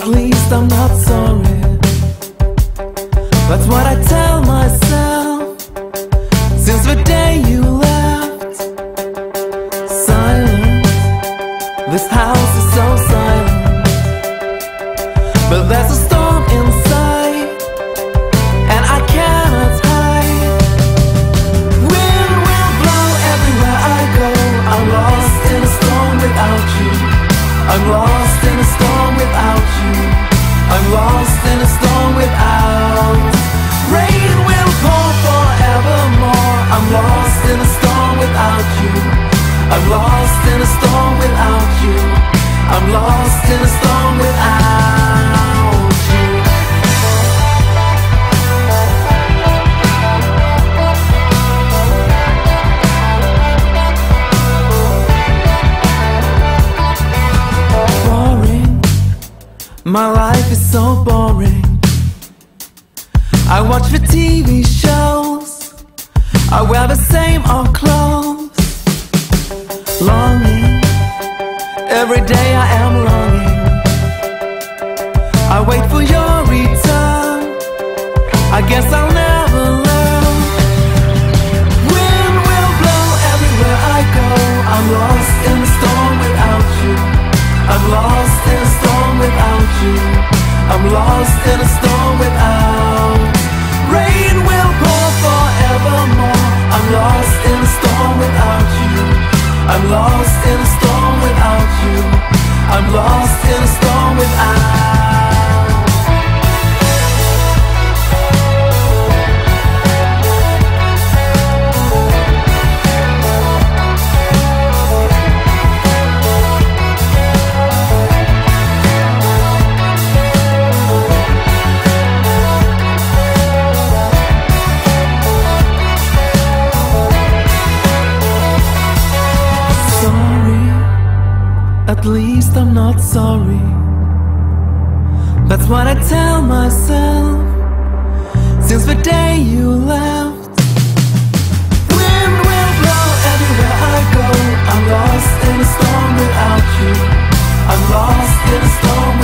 At least I'm not sorry. That's what I tell myself since the day you left. Silent, this house is so silent, but there's a storm inside and I cannot hide. Wind will blow everywhere I go. I'm lost in a storm without you. I'm lost in a storm without you. I'm lost in a storm without. Rain will pour forevermore. I'm lost in a storm without you. I'm lost in a storm without you. I'm lost in a storm without you. Boring, my life is so boring. I watch the TV shows, I wear the same old clothes. Longing, every day I am longing. I wait for your return, I guess I'll never learn. Wind will blow everywhere I go. I'm lost in a storm without you. I'm lost in a storm without you. I'm lost in a storm without. Rain will pour forevermore. I'm lost in a storm without you. I'm lost in a storm without you. I'm lost in a storm without. At least I'm not sorry. That's what I tell myself since the day you left. Wind will blow everywhere I go. I'm lost in a storm without you. I'm lost in a storm